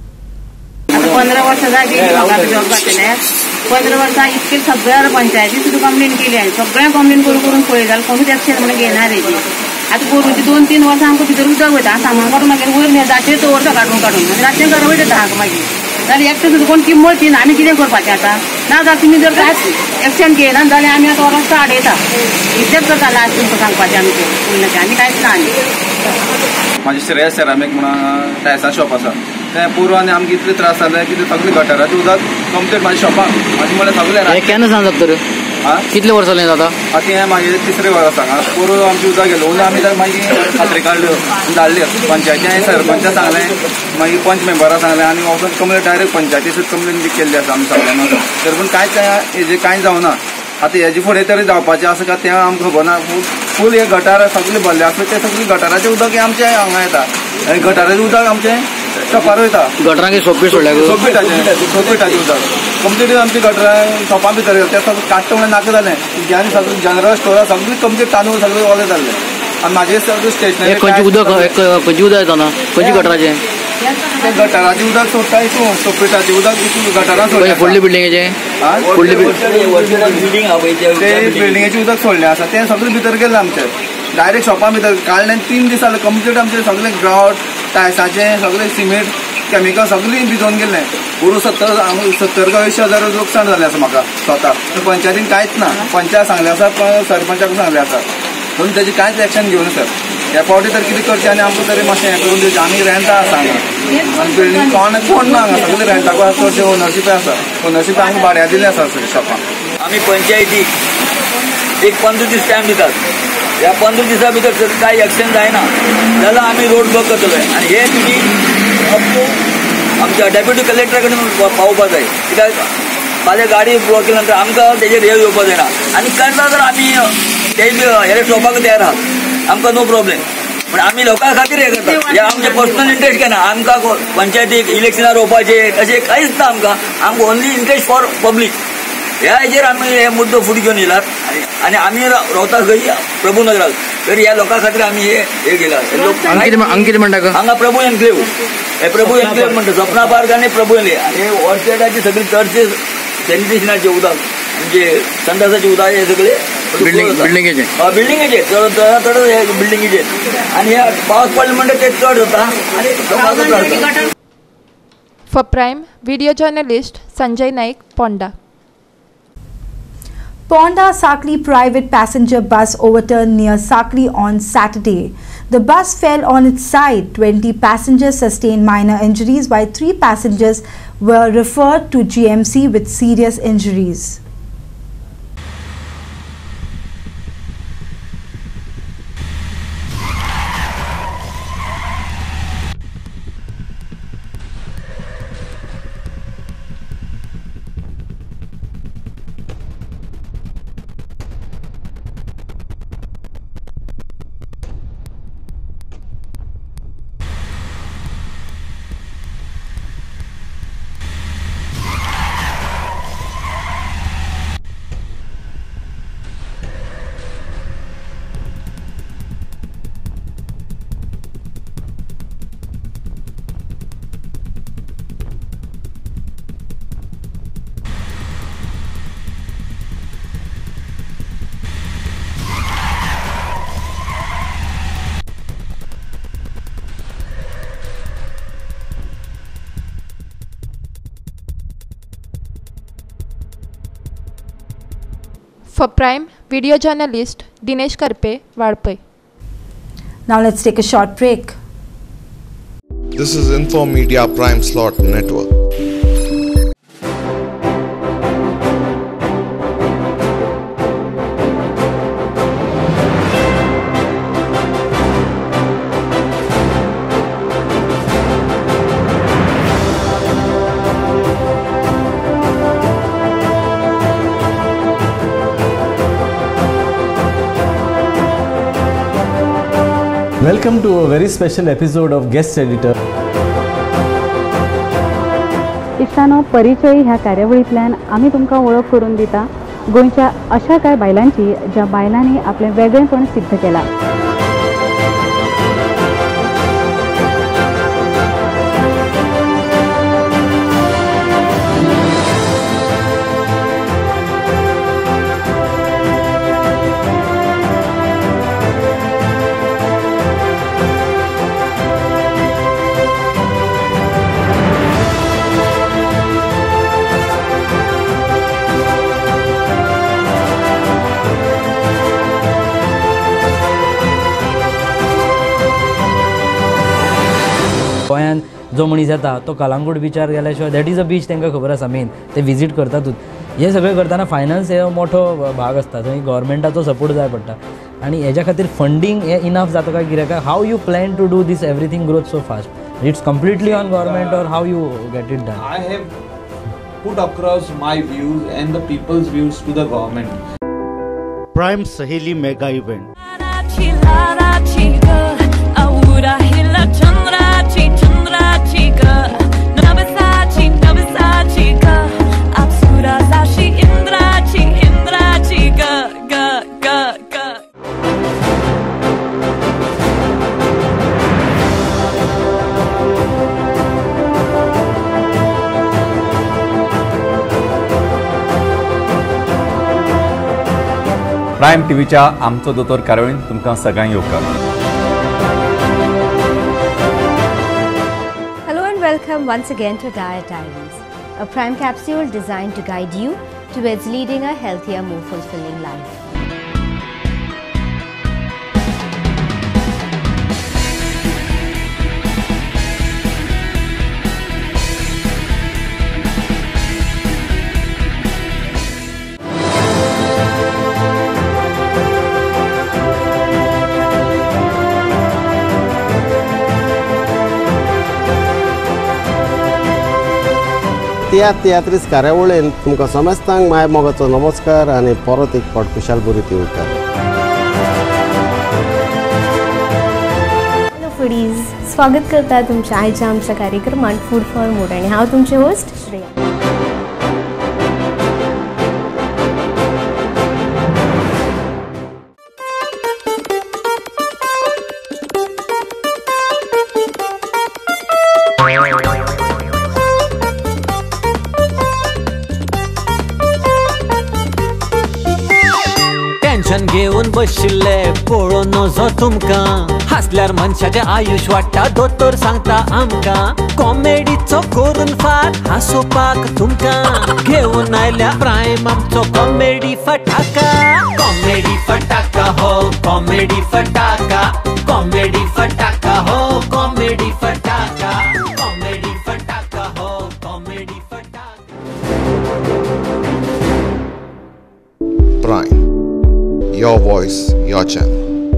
15 वर्ष जागी job जातले 15 वर्सां इतके सगळ्या पंचायती सुद्दां complain केली आहे. सगळ्या कंप्लेन करून पळय जाल्यार कोणूच एक्शन म्हणून घेणार हेजी. आता गोरूची 2-3 वर्सां आमकां भितर उदक वयता, सामान काडून मागीर वयर जाचेर दवरता काडून आनी रातचें घरा वयता हांगा मागीर. जाल्यार एकटें सुद्दां कोण किंमत ना, आमी कितें करपाचें आतां? ना जाल्यार तुमी जर कांयच एक्शन घेयना जाल्यार आमी आतां वरां आडयता. इतलेंच करता लास्ट तुमकां सांगपाचें आमचें उरलें आनी कांयच ना. आनी म्हाजें श्रेयस सेरामीक म्हणून टायल्सा शॉप आसा, तें पुरवान आमकां इतले त्रास जाले की सगळें गटाराचें उदक कंप्लीट म्हाज्या शॉपान म्हाजें म्हळ्यार सगळें केन्ना सांगता तर कितले वर्सां जालें जाता? आतां हें म्हाजें तिसरें वर्स हांगा पुरो आमचें उदक गेलें उदक आमी मागीर खात्री काडल्यो धाडल्यो पंचायती सरपंचा सांगलें मागीर पंच मेंबरां सांगलें आनी वचून कंप्लेन डायरेक्ट पंचायतीसूच कंप्लेन केल्ली आसा आमी सगळ्यांना. तर पूण कांयच हेजें कांय जावना. आतां हेजे फुडें तरी जावपाचें आसा का तें आमकां खबर ना. फूल हे गटार सगळें भरले आसले तें सगळें गटाराचें उदक आमचें हांगा येता आनी गटाराचें उदक आमचें शॉपार वयता. गटरांक सोपीट सोडल्या सोपीटाचें उदक कंप्लीट आमची गटरां शॉपा भितर तें सगळें काडटा म्हणून नाका जालें. ज्यान सगळें जनरल स्टोरां सगळीं कंप्लीट तांदूळ सगळें ओले जाल्ले आनी म्हाजें सगळें स्टेशनरी खंयचें उदक खंयचें उदक येता ना खंयचें गटराचें? तें गटाराचें उदक सोडटा हितून सोपीटाचें उदक गटारां सोडटा. फुडली बिल्डिंगेचें तें बिल्डिंगेचें उदक सोडलें आसा तें सगळें भितर गेलें आमचें डायरेक्ट शॉपा भितर काडलें. 3 दीस जाले कंप्लीट आमचें सगळें ग्रावट टायल्साचें सगळें सिमेंट केमिकल सगळीं भिजोवन गेल्लें. गुरू 70,000 लुकसाण जालें आसा म्हाका स्वता. पंचायतीन कांयच ना. पंचायत सांगलें आसा, सरपंचाक सांगलें आसा, पूण तेजी कांयच एक्शन घेवना सर. ह्या फावटी तर कितें करचें आनी आमकां तरी मातशें हें करून दिवचें. आमी रेंटा आसा हांगा आनी बिल्डींग कोण ना हांगा, सगळें रेंटाकूय आसा, चडशें ओनरशीपय आसा. ओनरशीप आमकां भाड्या दिलें आसा शॉपां. आमी पंचायतीक एक 15 दीस टायम दितात. ह्या 15 दिसा भितर जर कांय एक्शन जायना जाल्यार आमी रोड ब्लॉक करतले. आनी हे तुमी आमच्या डेप्युटी कलेक्टरा कडेन पावोवपा जाय. कित्याक फाल्यां गाडी ब्लॉक केल्या नंतर आमकां तेजेर हे येवपाक जायना. आनी करता तर आमी हेरे स्टॉपाक तयार आहात. आमकां नो प्रॉब्लेम. पण आमी लोकां खातीर हे करतात. हे आमचे पर्सनल इंट्रस्ट केना. आमकां पंचायतीक इलेक्शनार रोवपाचे अशें कांयच ना. आमकां ओन्ली इंट्रस्ट फॉर पब्लीक. ह्या हेजेर आमी हे मुद्दो फुडें घेवन येयलात. आनी आमी रावता खंय प्रभुनगराक. तर ह्या लोकां खातीर आमी हे केलात. कितें म्हणटा हांगा प्रभू एन्क्लेव. हे प्रभू एन्क्लेव म्हणटा सपना पार्क आनी प्रभू एन्क्लेव. आनी ऑर्चर्डाचे सगळे चर्चे सॅनिटेशनाचे उदक म्हणजे संडासाचे उदक हे सगळे बिल्डिंगेचे चड बिल्डिंगेचे. आनी हे पावस पडले म्हणटा ते चड जाता आनी लोकांचो. For Prime, video journalist Sanjay Naik, Ponda. Ponda Sakli private passenger bus overturned near Sakli on Saturday. The bus fell on its side. 20 passengers sustained minor injuries while 3 passengers were referred to GMC with serious injuries. For Prime, video journalist Dinesh Karpe, Vadpai. Now let's take a short break. This is Info Media Prime Slot Network. Welcome to a very special episode of Guest Editor. इश्टानो, परिचय ह्या कार्यावळींतल्यान आमी तुमकां वळख करून दिता गोंयच्या अशा कांय बायलांची ज्या बायलांनी आपलें वेगळेपण सिद्ध केलां. गोंयान जो मनीस येता तो कलांगूट बिचार गेल्या शिवाय दॅट इज अ बीच तांकां खबर आसा मेन ते विजीट करतातूच. हे सगळें करतना फायनान्स हे मोठो भाग आसता, थंय गव्हर्मेंटाचो सपोर्ट जाय पडटा आनी हेज्या खातीर फंडींग हे इनफ जाता काय कित्याक how you plan to do this everything growth so fast? It's completely on government or how you get it done? I have put across my views and the people's views to the government. Prime Saheli Mega Event. Prime टीव्हीच्या आमचो दोतोर कार्यावळीन तुमकां सगळ्यांक येवकार. Welcome once again to Diet Diaries, a Prime capsule designed to guide you towards leading a healthier, more fulfilling life. तियात्रीस कार्यावळीन तुमकां समेस्तांक माय मोगाचो नमस्कार आनी परत एक फावट खुशाल बरी ती उरता. हॅलो फूडीज, स्वागत करता तुमच्या आयच्या आमच्या कार्यक्रमात फूड फॉर मूड आणि हांव तुमचे होस्ट श्रेया. टेन्शन घेऊन बशिल्ले पळोवन नजो तुमकां हसल्यार मनशाचें आयुष वाडटा दोतोर सांगता आमकां कॉमेडीचो करून फाट हांसोवपाक तुमकां घेऊन आयल्या प्रायम आमचो कॉमेडी फटाका. कॉमेडी फटाका हो कॉमेडी फटाका, कॉमेडी फटाका हो कॉमेडी फटाका, कॉमेडी फटाका हो कॉमेडी फटाका. Prime. Your voice, your channel.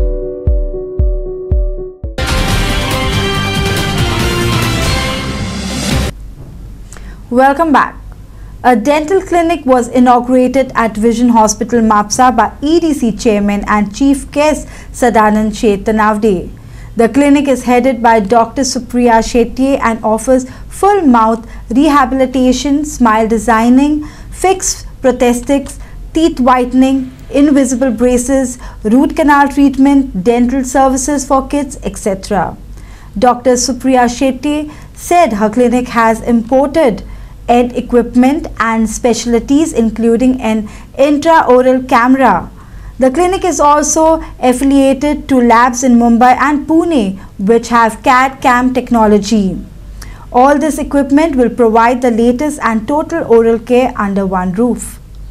Welcome back. A dental clinic was inaugurated at Vision Hospital Mapsa by EDC Chairman and Chief Guest Sadanand Shettanavde. The clinic is headed by Dr. Supriya Shetty and offers full mouth rehabilitation, smile designing, fixed prosthetics, teeth whitening, invisible braces, root canal treatment, dental services for kids, etc. Dr. Supriya Shetty said her clinic has imported ed equipment and specialties including an intraoral camera. The clinic is also affiliated to labs in Mumbai and Pune which have CAD/CAM technology. All this equipment will provide the latest and total oral care under one roof.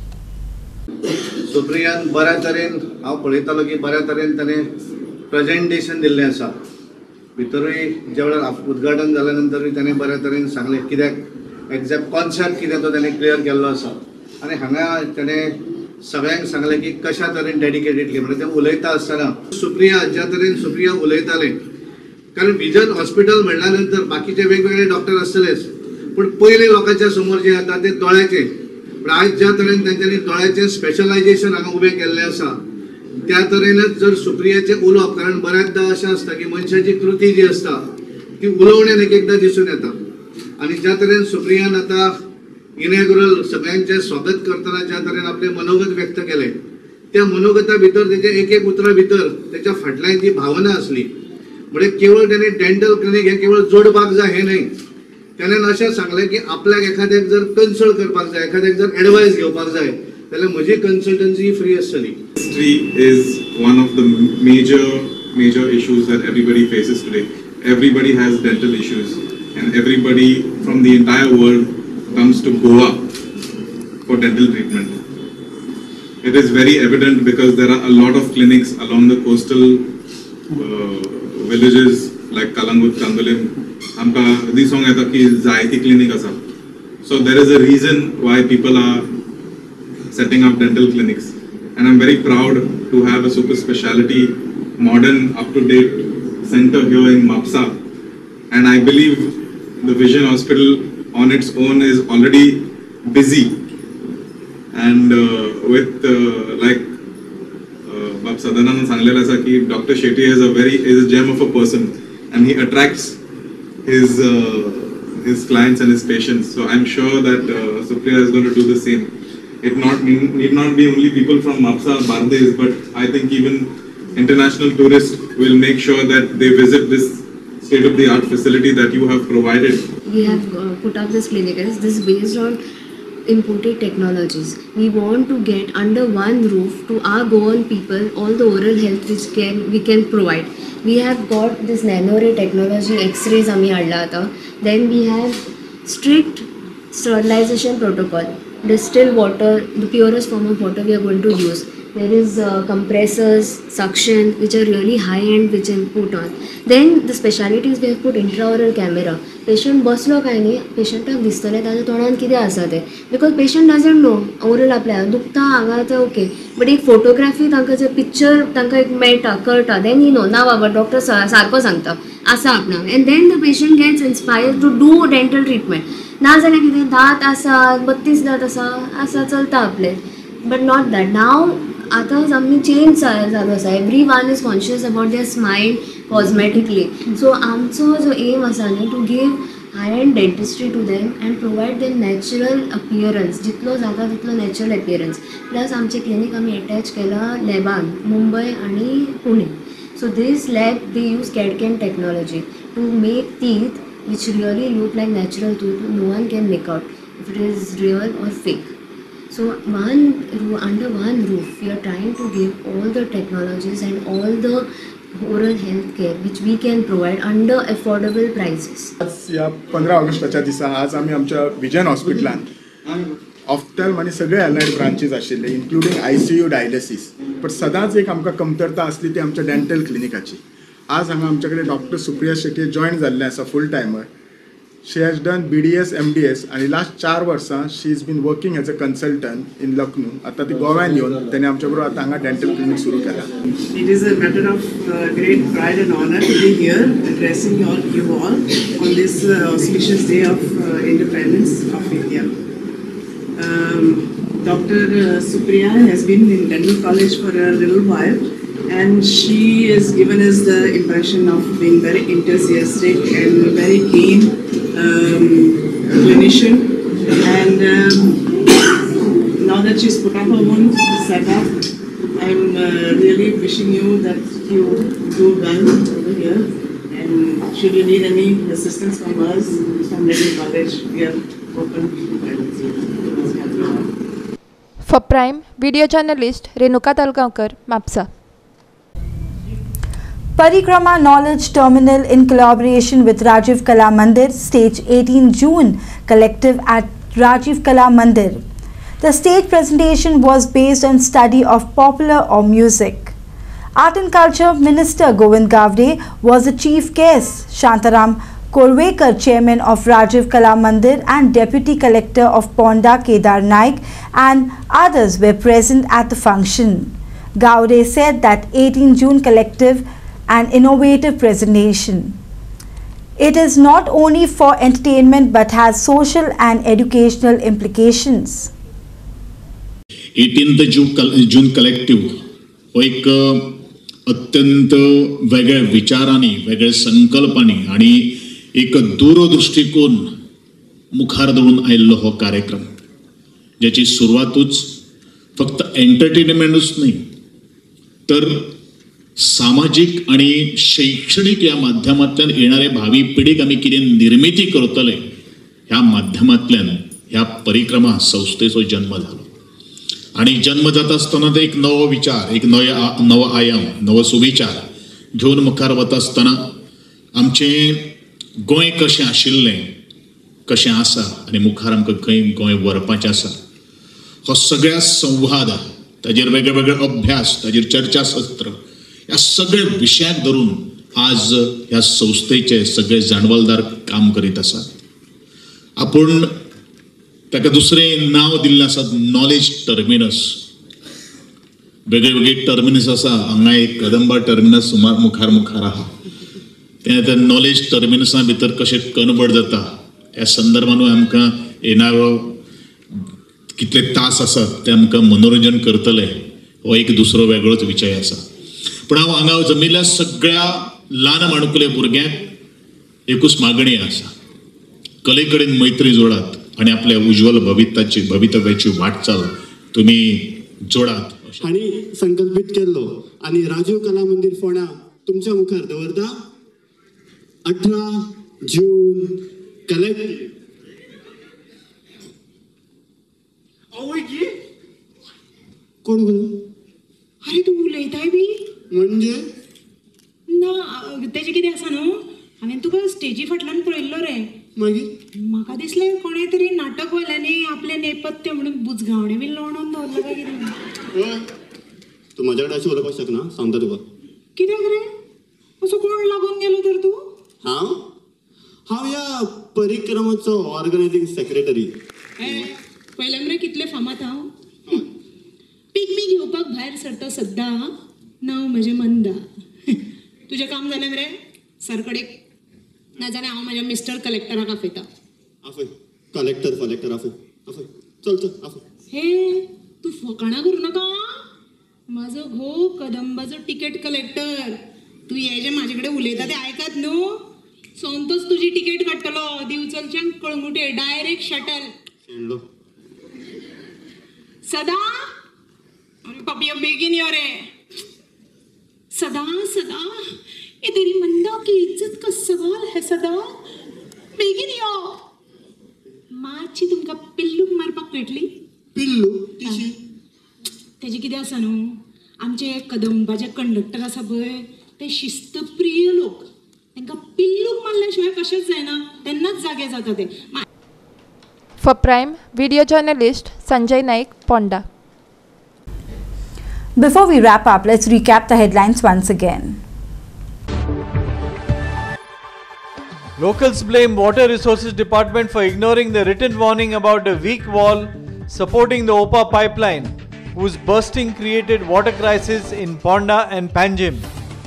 सुप्रियान बऱ्या तरेन हांव पळयतालो की बऱ्या तरेन ताणें presentation दिल्लें आसा. भितरूय ज्या वेळार उद्घाटन जाल्या नंतरूय ताणें बऱ्या तरेन सांगलें कित्याक एक्झॅक्ट कॉन्सेप्ट कितें तो ताणें क्लियर केल्लो आसा. आनी हांगा ताणें सगळ्यांक सांगलें की कशा तरेन डेडिकेटेडली म्हणजे तें उलयता आसतना सुप्रिया ज्या तरेन सुप्रिया उलयतालें कारण विजन हॉस्पिटल म्हणल्या नंतर बाकीचे वेगवेगळे डॉक्टर आसतलेच पूण पयलीं लोकांच्या समोर जें जाता तें दोळ्याचें. पण आज ज्या तरेन तेंच्यांनी दोळ्याचें स्पेशलायजेशन हांगा उबें केल्लें आसा त्या तरेनच जर सुप्रियाचें उलोवप कारण बऱ्याचदा अशें आसता की मनशाची कृती जी आसता ती उलोवण्यान एक एकदां दिसून येता. आनी ज्या तरेन सुप्रियान आतां इनॅग्युरल सगळ्यांचें स्वागत करतना ज्या तरेन आपलें मनोगत व्यक्त केलें त्या मनोगता भितर तेच्या एक एक उतरा भितर तेच्या फाटल्यान जी भावना आसली म्हणजे केवळ तेणे डेंटल क्लिनीक हें केवळ जोडपाक जाय हें न्हय. त्याने अशें सांगलें की आपल्याक एखाद्याक जर कन्सल्ट करपाक जाय एखाद्याक जर एडवायस घेवपाक जाय जाल्यार म्हजी कन्सल्टन्सी फ्री आसतली. History is one of the major issues that everybody faces today. Everybody has dental issues and everybody from the entire world comes to Goa for dental treatment. It is very evident because there are a lot of clinics along the coastal villages like Kalangut, Kandolim. आमकां दिसूंक येता की जायती clinic आसा. So there is a reason why people are setting up dental clinics and I'm very proud to have a super speciality modern up-to-date center here in Mapsa and I believe the Vision Hospital on its own is already busy and with like Bab Sadanand सांगलेलें आसा की Dr. Shetty is a gem of a person and he attracts his clients and his patients. So I'm sure that Supriya is going to do the same. It need not be only people from Mapsa, Bardes, but I think even international tourists will make sure that they visit this state-of-the-art facility that you have provided. We have put up this clinic. This is based on imported technologies. We want to get under one roof to our Goan people all the oral health which we can provide. We have got this nano-ray technology, X-rays आम्ही आणला आता. Then we have strict sterilization protocol. Distilled water, the purest form of water we are going to use. There is compressors, suction, which are really high-end, which are put on. Then the specialities we have put intraoral camera. Patient बसलो काय नाही, पेशंटाक दिसतले ताच्या तोंडान कितें आसा तें, because patient doesn't know. Oral आपल्या दुखता हांगा तें ओके, बट एक फोटोग्राफी तांकां जर पिक्चर तांकां एक मेळटा कळटा, देन नो ना बाबा डॉक्टर सारको सांगता आसा आपणाक, and then the patient gets inspired to do dental treatment. ना जाल्यार कितें दांत आसा 32 दांत आसा चलता आपलें, बट नॉट दॅट. नाव आतां आमी चेंज जालो आसा. Everyone is conscious about their smile cosmetically. So आमचो जो एम आसा न्ही, to give high end dentistry to them and provide them natural appearance, जितलो जाता तितलो नॅचरल अपियरन्स. प्लस आमचे क्लिनीक आमी अटॅच केला लॅबान, मुंबय आनी Pune. So this lab they use CAD/CAM technology to make teeth which really look like natural tooth. No one can make out if it is real or fake. So under one roof we are trying to give all the technologies and all the oral health care which we can provide under affordable prices. या 15 ऑगस्टाच्या दिसा आज आमी आमच्या vision हॉस्पिटलान ऑफ्थॅल्म आनी सगळे allied branches आशिल्ले, इन्क्लुडींग ICU डायलिसीस. बट सदांच एक आमकां कमतरता आसली ती आमच्या डेंटल क्लिनिकाची. आज हांगा आमचे कडेन डॉक्टर सुप्रिया शेट्ये जॉयन जाल्ले आसा full timer. She has done BDS MDS आणि लास्ट 4 वर्सां she is been working as a consultant in Lucknow. आता ती गोव्यान येवन तेणे आमच्या बरोबर आता हांगा डेंटल क्लिनिक सुरू केला. It is a matter of great pride and honor to be here addressing you all on this auspicious day of independence of India. Dr. Supriya has been in Dental College for a little while, and she has given us the impression of being very enthusiastic and very keen clinician. And now that she's put up her own setup, I'm really wishing you that you do well over here. And should you need any assistance from us, from Dental College, we are open to guidance. For Prime, video journalist Renuka Talgaonkar, Mapsa. Parikrama Knowledge Terminal in collaboration with Rajiv Kala Mandir staged 18 June collective at Rajiv Kala Mandir. The stage presentation was based on study of popular or music. Art and Culture Minister Govind Gavde was the chief guest. Shantaram Korwekar, Chairman of Rajiv Kala Mandir and Deputy Collector of Ponda Kedar Naik and others were present at the function. Gaude said that 18 June collective an innovative presentation. It is not only for entertainment but has social and educational implications. 18th June collective हो एक अत्यंत वेगळ्या विचारांनी, वेगळ्या संकल्पांनी आणि एक दूरदृष्टिकोन मुखार दवरून आयिल्लो हो कार्यक्रम, ज्याची सुरवातूच फक्त एंटरटेनमेंटूच नाही तर सामाजिक आणि शैक्षणिक या माध्यमांतल्यान येणाऱ्या भावी पिढीक आमी कितें निर्मिती करतले ह्या माध्यमांतल्यान ह्या परिक्रमा संस्थेचो जन्म जालो. आणि जन्म जाता आसतना एक नवो विचार, एक नवो आयाम, नवो सुविचार घेवन मुखार वता आसतना आमचें गोंय कशें आशिल्लें, कशें आसा आनी मुखार आमकां खंय गोंय व्हरपाचें आसा, हो सगळ्या संवाद, ताजेर वेगळे वेगळे अभ्यास, ताजेर चर्चासत्र, ह्या सगळ्या विशयांक धरून आज ह्या संस्थेचे सगळे जाणवलदार काम करीत आसात. आपूण ताका दुसरें नांव दिल्लें आसा नॉलेज टर्मिनस. वेगळे वेगळे टर्मिनस आसा, हांगा एक कदंबा टर्मिनस मुखार आहा. तें नॉलेज टर्मिनसा भितर कशें कन्वर्ट जाता ह्या संदर्भांतूय आमकां येणारो कितले तास आसात ते आमकां मनोरंजन करतले हो एक दुसरो वेगळोच विशय आसा. पूण हांव हांगा जमिल्ल्या सगळ्या ल्हान माणकुल्या भुरग्यांक एकूच मागणी आसा, कले कडेन मैत्री जोडात आणि आपल्या उज्वल भवितव्याची वाटचाल तुमी जोडात आणि संकल्पित केल्लो आणि राजीव कला मंदिर फोंडा तुमच्या मुखार दवरता. 18 जून कलेक्टिव आवयची कोण गो अरे तू उलयताय बी म्हणजे ना तेजे कितें आसा न्हू हांवें तुका स्टेजी फाटल्यान पळयल्लो रे मागीर म्हाका दिसलें कोणें तरी नाटकवाल्यांनी आपलें नेपथ्य म्हणून बुजगावणें बी लोणून दवरलं काय कितें तू माझ्या कडेन अशें उलोवपाक शकना सांगता तुका कित्याक रे असो कोण लागून गेलो तर तूं हांव ह्या परिक्रमाचो ऑर्गनायझींग सेक्रेटरी पयलें मरे कितलें फामाद हांव पिकमी घेवपाक भायर सरता सद्दां नांव म्हजें मंदा तुजें काम जालें मरे सरकडेक नाजाल्यार हांव म्हाज्या मिस्टर कलेक्टराक आपयता आफय कलेक्टर आफय चल आफय हे तूं फकाणां करूं नाका म्हाजो घोव कदंबाचो टिकेट कलेक्टर तूं हे जे म्हाजे कडेन उलयता ते आयकात न्हू सोमतोच तुजी टिकेट काडटलो दिवचलच्यान कळंगुटे डायरेक्ट शटल सदा अरे पापिया बेगीन यो रे सदा इधरी मंदा की इज्जत का सवाल है सदा बेगीन यो मातशी तुमकां पिल्लूक मारपाक पेटली पिल्लू तिशी तेजे कितें आसा न्हू आमचे कदंबाचे कंडक्टर आसा पळय ते शिस्तप्रिय लोक तांकां पिल्लूक मारल्या शिवाय कशेंच जायना तेन्नाच जागे जाता ते For Prime, video journalist Sanjay Naik, Ponda. Before we wrap up, let's recap the headlines once again. Locals blame Water Resources Department for ignoring the written warning about a weak wall supporting the OPA pipeline, whose bursting created water crisis in Ponda and Panjim.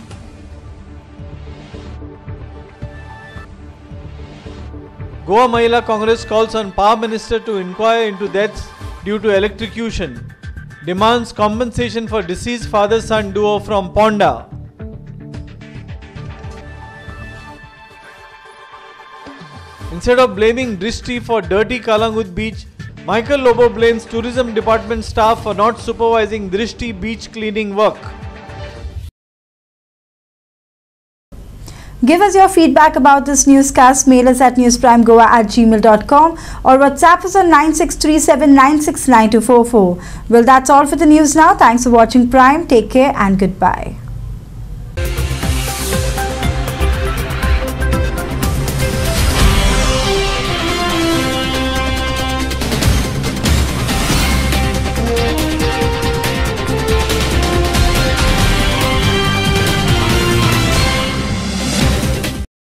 Goa Mahila Congress calls on Power Minister to inquire into deaths due to electrocution. Demands compensation for deceased father-son duo from Ponda. Instead of blaming Drishti for dirty Kalangut beach, Michael Lobo blames tourism department staff for not supervising Drishti beach cleaning work. Give us your feedback about this newscast. Mail us at newsprimegoa@gmail.com or WhatsApp us on 9637969244. Well, that's all for the news now. Thanks for watching Prime. Take care and goodbye.